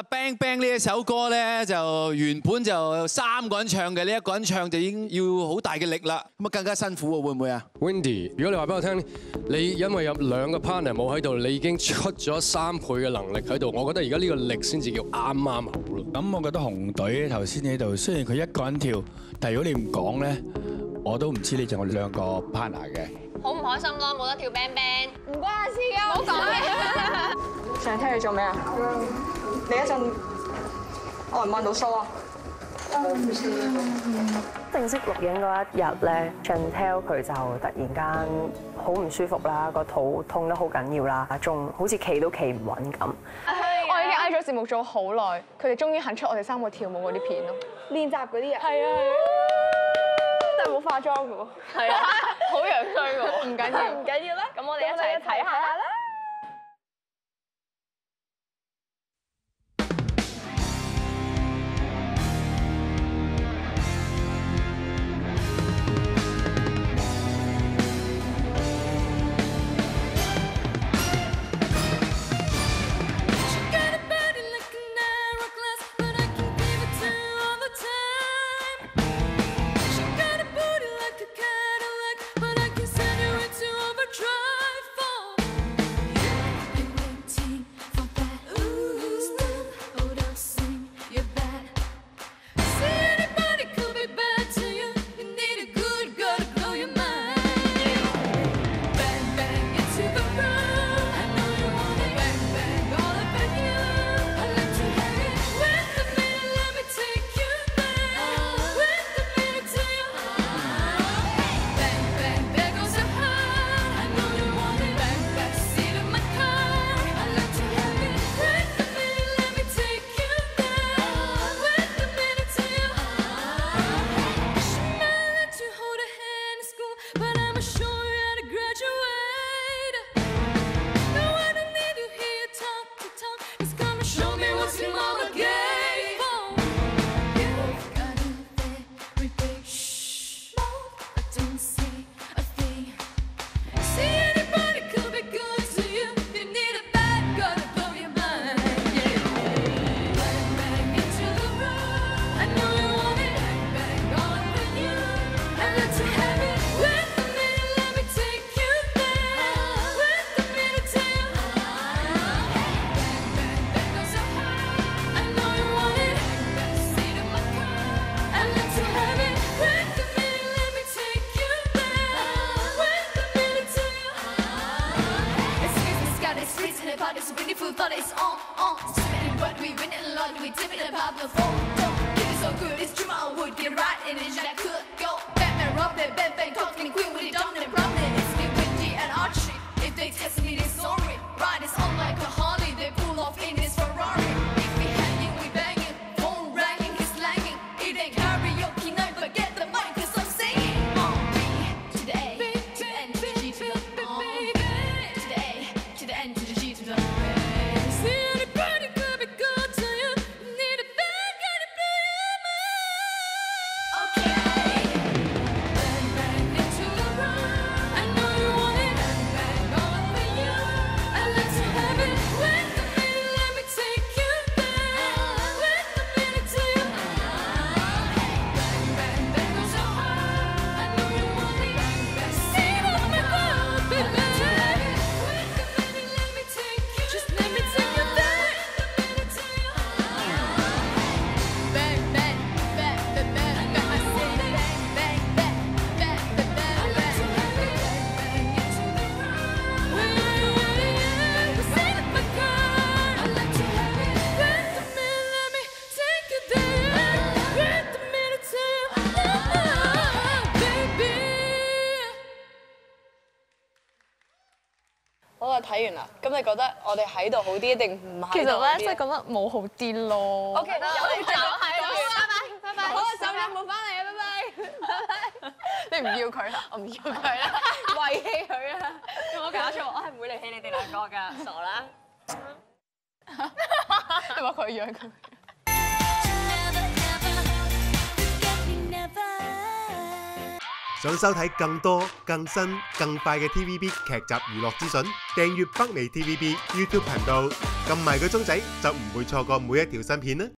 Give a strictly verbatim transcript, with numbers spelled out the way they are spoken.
Bang Bang 呢一首歌咧，就原本就三個人唱嘅，呢一個人唱就已經要好大嘅力啦，咁啊更加辛苦喎，會唔會啊 ？Wendy， 如果你話俾我聽，你因為有兩個 partner 冇喺度，你已經出咗三倍嘅能力喺度，我覺得而家呢個力先至叫啱啱好咯。 咁我覺得紅隊頭先喺度，雖然佢一個人跳，但係如果你唔講咧，我都唔知你仲有兩個 partner 嘅。 好唔開心咯，冇得跳 Bang Bang， 唔關我事㗎，唔好講。 上聽你做咩啊？你一陣我唔問到數啊！ 正式錄影嗰一日咧 ，Chantelle 佢就突然間好唔舒服啦，個肚痛得好緊要啦，仲好似企都企唔穩咁。 我已經挨咗節目做好耐，佢哋終於肯出我哋三個跳舞嗰啲片咯，練習嗰啲啊。係啊，但係冇化妝嘅喎。 係啊，好樣衰嘅喎。 唔緊要，唔緊要啦。 咁我哋一齊睇下啦。 睇完啦，咁你覺得我哋喺度好啲定唔喺度好啲？其實咧，真係覺得冇好啲咯。O K， 有你走係啦，拜拜，拜拜。好啊，走啦，冇翻嚟啊，拜拜。你唔要佢啦，我唔要佢啦，遺棄佢啦。有冇搞錯？我係唔會離棄你哋兩個㗎，傻啦。你話佢養佢。 想收睇更多、更新、更快嘅 T V B 劇集娛樂資訊，訂閱北美 T V B YouTube 頻道，撳埋個鐘仔就唔會錯過每一條新片啦！